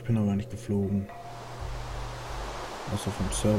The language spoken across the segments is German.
bin aber nicht geflogen. Außer vom Server.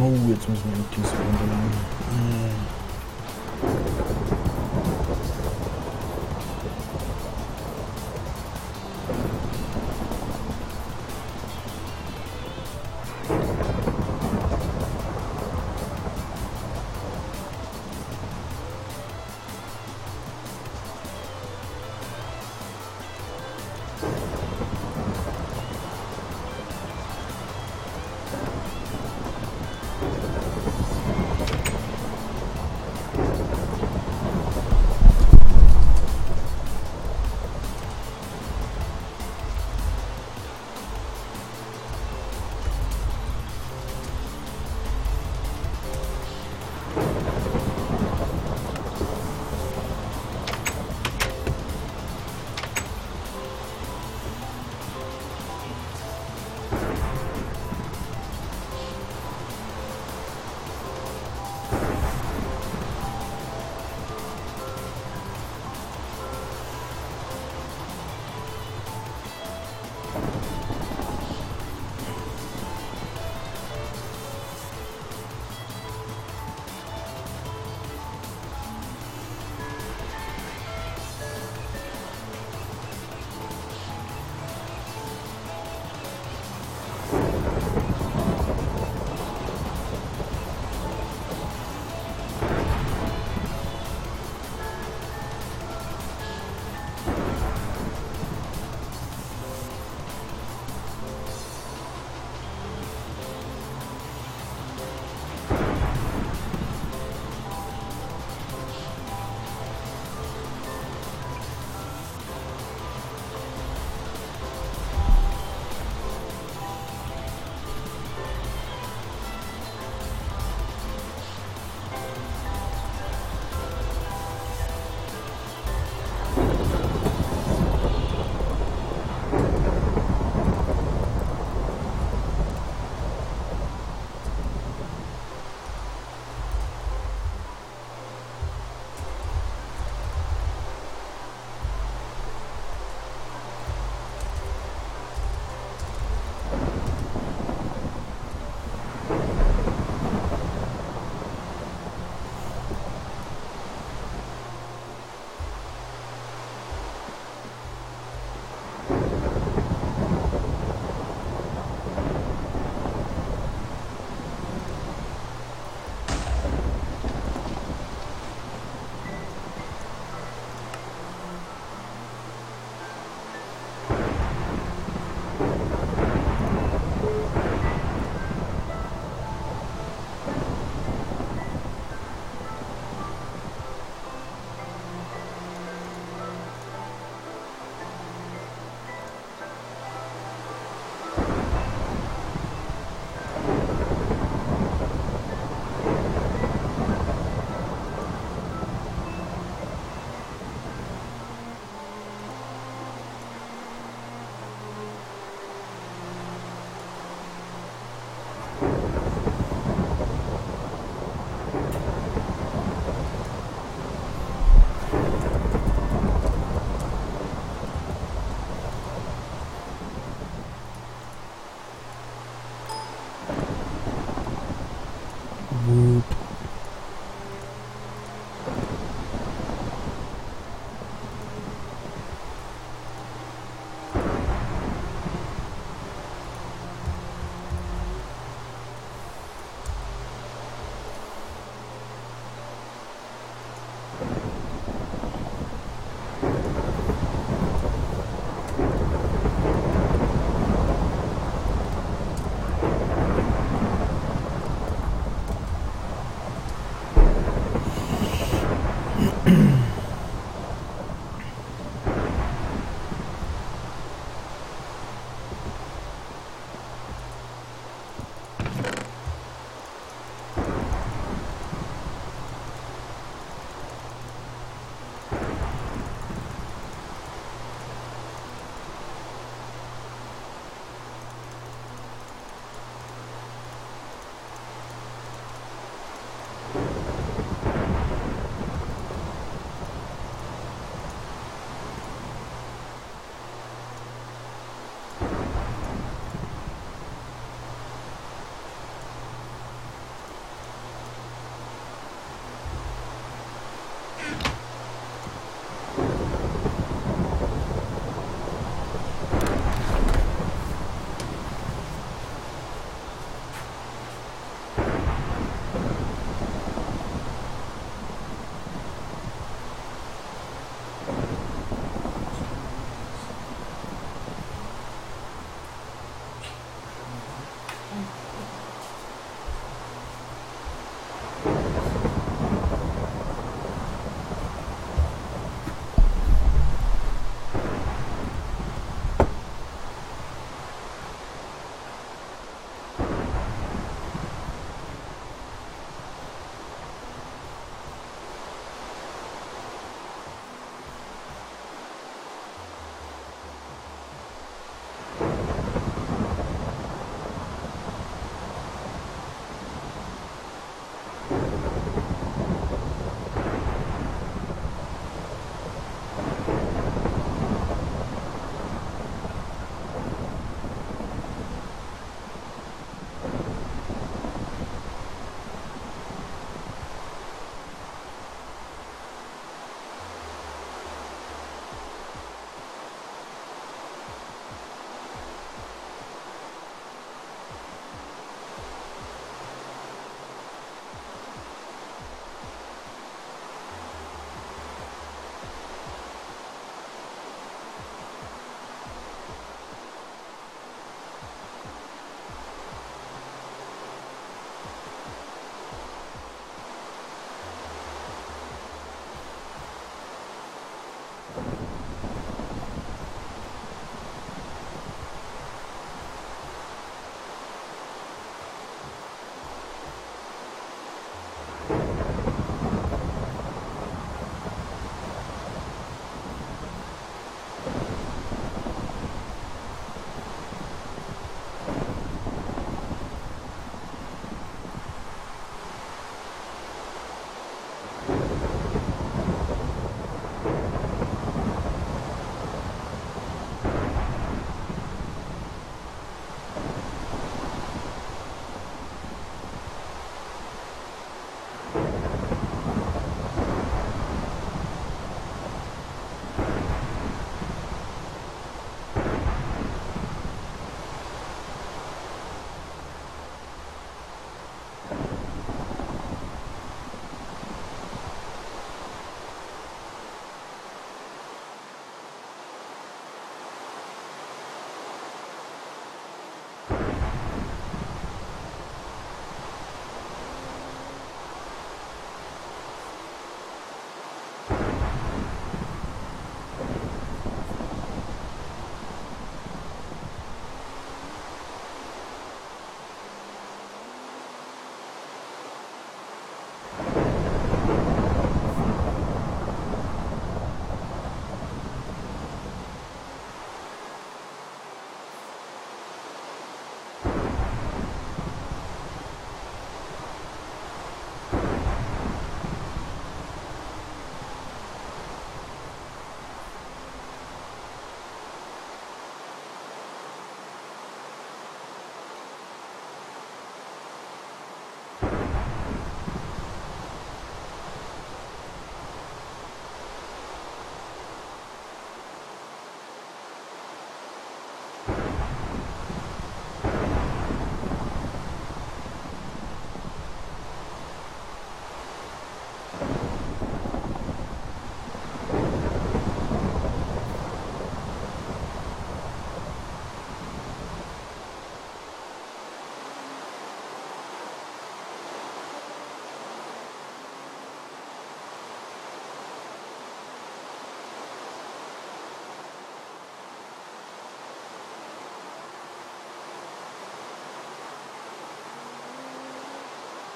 Oh, jetzt müssen wir die Kiste runterladen.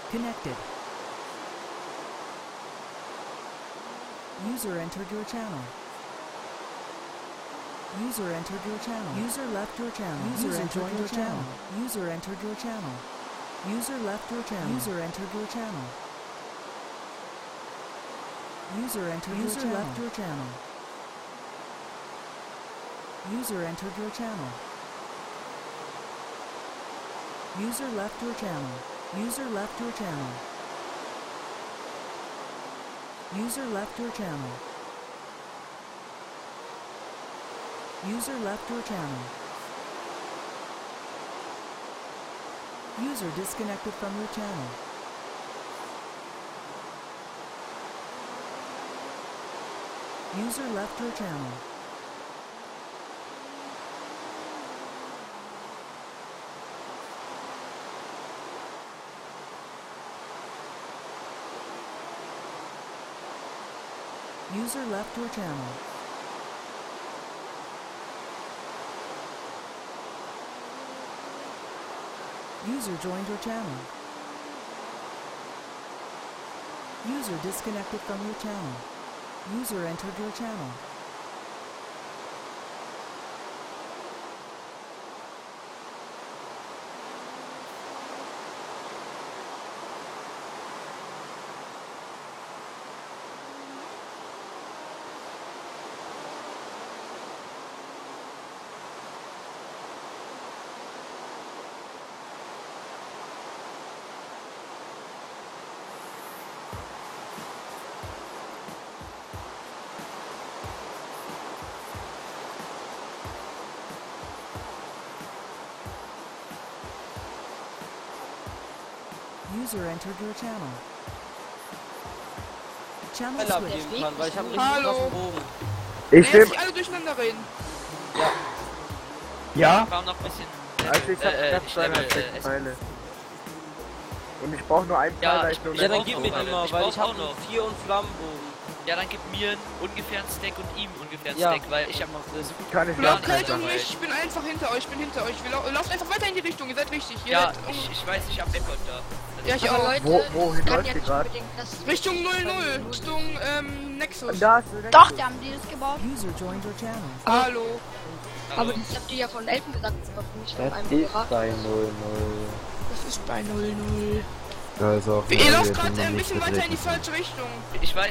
Connected. User entered your channel. User entered your channel. User left your channel. User joined your channel. User entered your channel. User left your channel. User entered your channel. User entered your channel. User left your channel. User entered your channel. User left your channel. User left your channel. User left your channel. User left your channel. User disconnected from your channel. User left your channel. User left your channel. User joined your channel. User disconnected from your channel. User entered your channel. User entered your channel. Channel switched. Geben kann, weil ich habe einen richtig Hallo. krassen Bogen. Ich Jetzt will. nicht alle durcheinander reden. Ja? Warum noch ein bisschen. Also ich hab knapp 260 Pfeile. Und ich brauche nur einen Pfeil, Ja, da ich- ich nur Ja, dann brauch gib auch mir noch. den mal, Ich weil brauch ich habe auch noch. 4 und Flammenbogen. Ja, dann gib mir ungefähr einen Stack und ihm ungefähr einen Ja. Stack, weil ich hab Mach das. kann ich Ja, nicht. Blockheit Alter. und mich, ich bin einfach hinter euch, Lauft einfach weiter in die Richtung, ihr seid richtig. Ihr Ja, seid ich weiß, ich hab Eckert da. ja, ich Aber auch. Leute, Wohin kann läuft ja ihr nicht gerade? unbedingt das... Richtung 00, Richtung Nexus. Da ist der Doch, die haben dieses gebaut. User joined your channel. Hallo. Aber das habt ihr ja von Elfen gesagt, aber nicht von einem Das ist Berater. bei 0-0. Das ist bei 00. Da ist auch Ihr lauft gerade ein bisschen weiter in die falsche Richtung. Ich weiß.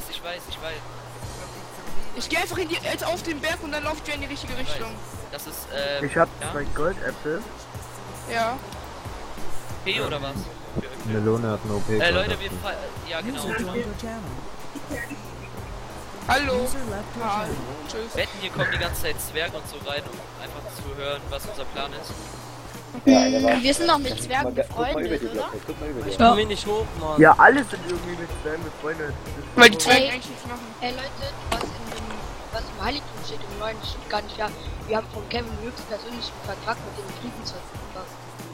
Ich gehe einfach jetzt auf den Berg und dann lauft ihr in die richtige Richtung. Das ist, Ich hab ja? 2 Goldäpfel. Ja. P oder was? Melone hat eine OP. Leute, ja genau. User joined your channel. Hallo. User left your Hallo. channel. Tschüss. Wetten, hier kommen die ganze Zeit Zwerge und so rein, um einfach zu hören, was unser Plan ist. Wir sind doch mit Zwergen befreundet, oder? Ich komm hier nicht hoch, Mann. Ja, alle sind irgendwie mit Zwergen befreundet. Weil die Zwerge Ey. eigentlich nichts machen. Ey Leute, was im Heiligtum steht im Neuen, das stimmt gar nicht. Ja, wir haben von Kevin höchstpersönlich einen Vertrag mit dem Friedensvertrag.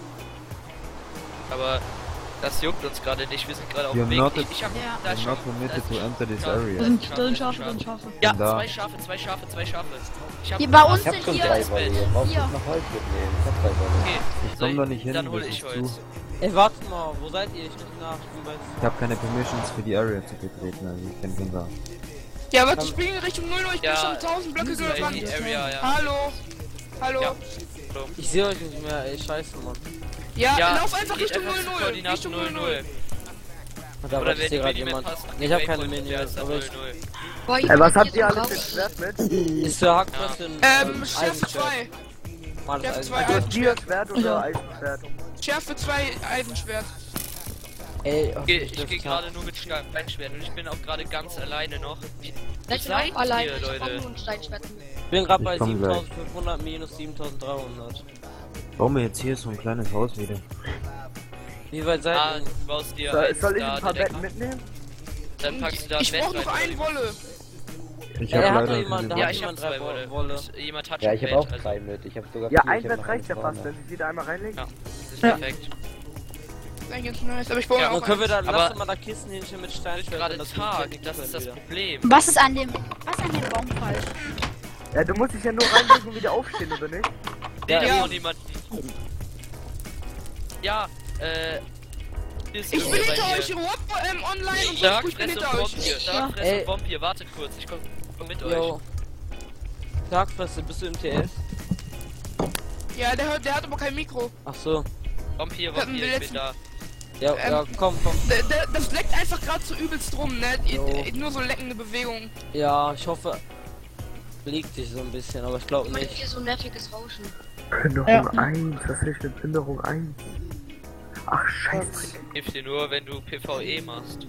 Aber das juckt uns gerade nicht, wir sind gerade auf Wir dem Weg. not- Ich hab Ja. da ist schon. permitted to enter this Schafe. area. Da sind Schafe. Ja, Da. zwei Schafe. Ich hab Hier bei uns Ich hab sind schon hier... 3 Wolle. Ihr braucht Hier. jetzt noch Holz mitnehmen. Ich hab 3 Wolle. Okay, Ich komm da nicht hin, dann hole das ich ist Holz. zu. Ey, warte mal, wo seid ihr? Ich nicht nach. Ich bin bei Ich hab keine Permissions für die Area zu betreten, also ich bin da. Ja, warte, ich bin in Richtung 00, ich bin Ja, schon 1000 Blöcke User gerannt. Die Area, ja. Hallo. Hallo. Ja. Ich sehe euch nicht mehr, ey, scheiße, Mann. Ja, Ja, lauf einfach geht Richtung einfach zu 00. Koordinaten Richtung 00. Da Oder war wenn hier die gerade Minimap jemand. passen, Ich habe keine Waypoint, der Minions, ist aber ich... 00. Boah, hier Ey, was sind habt hier ihr so alles raus. für Schwert mit? Ist der Hackquest in Schärfe Eisenschwert? 2. Alles Schärfe Eisen. 2 Also Eisenschwert. Schwert oder Eisenschwert? Schärfe 2 Eisenschwert. Ey, Okay, ich gehe gerade nur mit Steinschwert und ich bin auch gerade ganz alleine noch. Ich seid bin auch allein, ihr, ich hab auch Leute? nur ein Steinschwert mit. Ich bin gerade bei Ich komm gleich. 7500 minus 7300. Bau mir jetzt hier so ein kleines Haus wieder. Wie weit seid Ah, ihr? du baust dir Soll ich da ein paar direkt- Betten mitnehmen? Dann packst du da ein Ich Bett brauch noch rein, eine Wolle. Ich Ja, hab er hat leider doch jemand, keine- da Ja, hat ich hab jemand 2 3 Wolle. Wolle. Und jemand hat Ja, schon ich habe Bett, auch also 3 mit. Ich habe sogar Ja, 4, ein ich hab Bett noch reicht ja eine fast, vorne. wenn ich wieder einmal reinlege. Ja, das ist perfekt. Das ist eigentlich ganz nice, aber ich brauche Ja, auch Dann können wir da, eins. Aber- lass mal da Kisten hinstellen mit Ist Steinschwert. gerade und das Tag, Knicken das können ist das wieder. Problem. Was ist an dem Baum falsch? Ja, du musst dich ja nur reinlegen und wieder aufstehen, oder nicht? Ja, Ja. ja. Niemanden. Ja, Ist Ich bin bei hinter mir. euch, Rob, online und Dark, ich bin Fress und hinter euch. Vampir. Dark, Fress Ey. und Vampir, wartet kurz, ich komm mit euch. Yo. Darkfresse, bist du im TS? Ja, der hat aber kein Mikro. Ach so. Vampir, Hatten wir ich bin letzten- da. Ja, ja, komm. Das leckt einfach gerade so übelst rum, ne? Jo. Nur so leckende Bewegungen. Ja, ich hoffe, liegt dich so ein bisschen, aber ich glaube Ich meine, nicht. hier so nerviges Rauschen. Plünderung 1, was will ich mit Plünderung 1? Ach, scheiße. Hilft dir nur, wenn du PvE machst.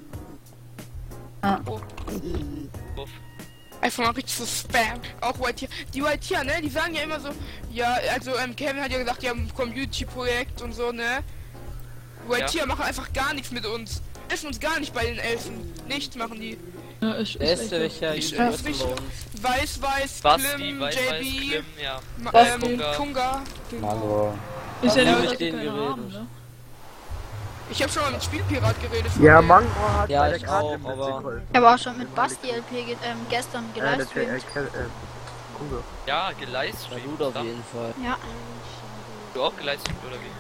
Oh. Uff. Einfach mal richtig so Spam. Auch White Tier. Die White Tier, ne? Die sagen ja immer so, ja, also Kevin hat ja gesagt, die haben ein Community-Projekt und so, ne? White Ja. Tier machen einfach gar nichts mit uns. Helfen uns gar nicht bei den Elfen. Nichts machen die. Ja, ich Wer ist der welcher Ich- YouTuber ja, ist denn bei uns? Weiß, Basti, Klim, Weiß, JB, Klim, ja. Basti. Kunga. Hallo. Ist ja Ja, nicht, mit dass die denen keine geredet. haben, ne? Ich habe schon mal mit Spielpirat geredet. Ja, von Mango hat Ja, bei der ich Karte auch, ein bisschen aber- geholfen. Ich habe auch schon mit Basti LP gestern Der gelivestreamt. Kunga. Ja, Na gelivestreamt. gut, auf jeden Fall. Ja. Du auch gelivestreamt oder wie?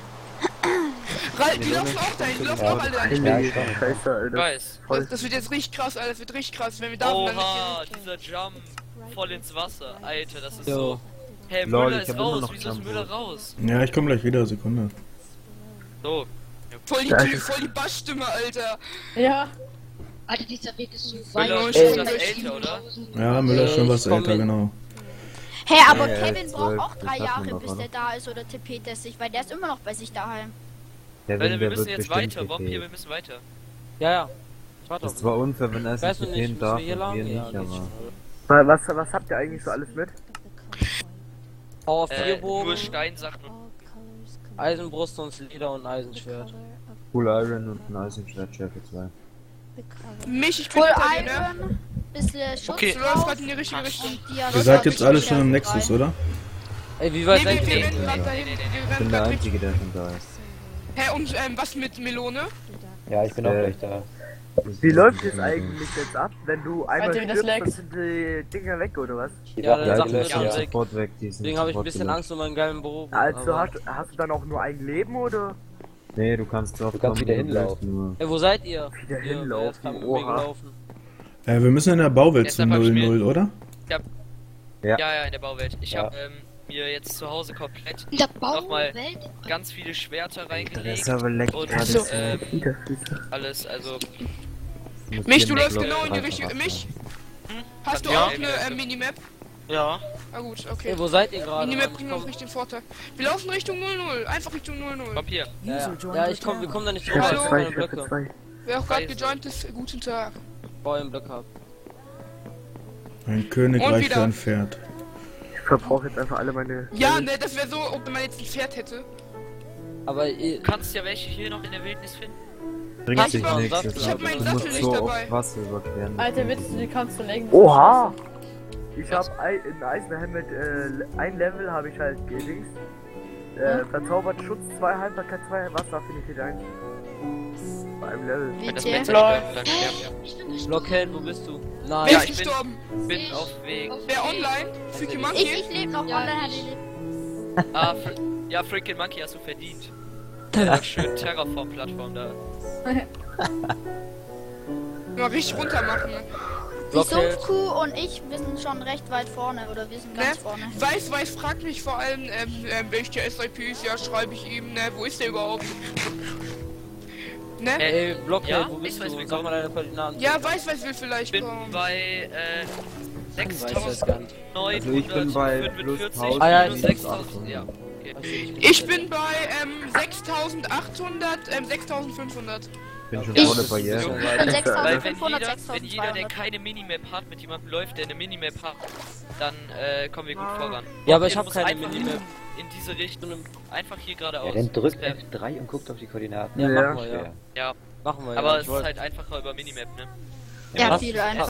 Die laufen auch dahin, die laufen auch alle dahin. Heilige ich weiß. Scheiße, Ich Alter. weiß. Voll. Das wird jetzt richtig krass, Alter. Das wird richtig krass, wenn wir da dann Oha, dieser Jump. Voll ins Wasser. Alter, das ist Jo. so. Hey, Lol, Müller ich ist hab immer raus. noch Wieso ist Jump. Müller raus? Ja, ich komme gleich wieder, Sekunde. So. voll die Bassstimme, Alter. Ja. Alter, dieser Weg ist so Müller weit. ist Ey. das älter, oder? Ja, Müller ist schon was Ich komm älter, mit. genau. Hey, aber Ja, Kevin braucht 12, auch 3 das hat man Jahre, doch, bis oder? der da ist oder TP-testig, weil der ist immer noch bei sich daheim. Der Leute, wir der müssen wird jetzt bestimmt weiter. Vampir, wir TP. müssen weiter. Ja. Ich warte Das auf ist zwar unfair, wenn er es Weißt du nicht nicht, sehen müssen darf wir hier und lang? wir Ja, nicht, geht aber... schon. Was habt ihr eigentlich so alles mit? Power Nur 4-Bogen, Steinsachen und Eisenbrust und Leder und Eisenschwert. Full Iron und ein Eisenschwert Schärfe 2. Mich, ich bin Full hinter dir, ne? Iron, bisschen Schutz Okay. Du läufst drauf gerade in die richtige Richtung. und Dia- Ihr seid jetzt alle schon im Nexus, oder? Ey, wie weit Nee, seid wir ihr rennen denn? gerade dahin. Wir Ich rennen bin der gerade richtig. Einzige, der schon da ist. Hä, und was mit Melone? Ja, ich bin auch gleich da. Wie läuft es eigentlich jetzt ab, wenn du einmal Alter, wie das stirbst, dann leckt. sind die Dinger weg, oder was? Ja, dann Ja, sagt die mir löschen dann ja weg. sofort weg. Die sind Deswegen habe ich ein sofort bisschen gelöscht. Angst um meinen geilen Bogen. Also aber- hast du dann auch nur ein Leben, oder? Nee, du kannst drauf kannst wieder hinlaufen. Nur. Ey, wo seid ihr? Wieder Ihr- hinlaufen, jetzt kam mit mir oha. gelaufen. Wir müssen in der Bauwelt Jetzt zu einfach 0-0, oder? Ja. Ja, in der Bauwelt. Ich Ja. habe mir jetzt zu Hause komplett In der Nochmal. Bauwelt? ganz viele Schwerter Der reingelegt Server leckt und gerade So. so. alles, also Mich, du läufst Leute genau in die einfach richtige. ab. Mich? Hast du Ja. auch eine Minimap? ja. Na gut, okay. Ey, wo seid ihr gerade? Minimap Ich bringt komm- uns nicht den Vorteil. Wir laufen Richtung 0-0. Einfach Richtung 0-0. Vampir. Ja, User ja. joined Ja, your ich komm, wir channel. kommen da nicht Schärfe drauf, Hallo? ich 2, keine Schärfe Blöcke. 2. Wer auch gerade Scheiße. gejoint ist, guten Tag. Bevor ihr einen Blöcke habt. Ein Und Königreich wieder. für ein Pferd. Ich verbrauche jetzt einfach alle meine... Ja, ne, das wäre so, ob man jetzt ein Pferd hätte. Aber ihr, Du kannst ja welche hier noch in der Wildnis finden. Bringt Hast sich du noch einen nichts. Saft? jetzt Ich hab ab. meinen Du Sattel musst nicht so dabei. auf Wasser überqueren. Alter, willst du die kannst du lenken? Oha! Ich hab in Eisenhelm mit ein Level habe ich halt gedings. Verzaubert Schutz 2, Haltbarkeit 2, Wasseraffinität 1. Bei einem Level. Wenn das WT. Messer Lol. nicht dann sterben. Blockhead, wo bist du? Nein. Wer Ja, ist ich bin- gestorben? Bin auf Weg. Wer online? Freaky Monkey? Ich lebe noch Ja, online. ich- Ja, Freaking Monkey hast du verdient. Ja, schön Terraform-Plattform da. Mal richtig runter machen. Ne? Die Sumpfkuh und ich, wir sind schon recht weit vorne, oder wir sind ganz vorne. Weiß fragt mich vor allem, welche SIP ist, ja, schreibe ich ihm, ne, wo ist der überhaupt? Ne? Ey, Blockhead, Ja, wo bist ich weiß, du? wir Sag mal deine Koordinaten. Ja, weiß will Ich vielleicht bin kommen. bei Ich weiß das gar nicht. Also ich bin bei plus 6.945 1000 Ah, ja, minus 6.000. Ja. Okay. Ich bin bei 6800, 6500. Ich bin schon Ja, vor der das ist Barriere. so Von weit. Weil 6500, wenn jeder, der 6200. keine Minimap hat, mit jemandem läuft, der eine Minimap hat, dann kommen wir gut voran. Ja, aber ich Du hab musst keine einfach Minimap. In diese Richtung, einfach hier geradeaus. Dann drückt Das wär- F3 und guckt auf die Koordinaten. Ja, Ja. machen wir, ja. Ja, Machen wir, aber ja. es ist halt einfacher über Minimap, ne? Ja, Was? viel Was? einfacher.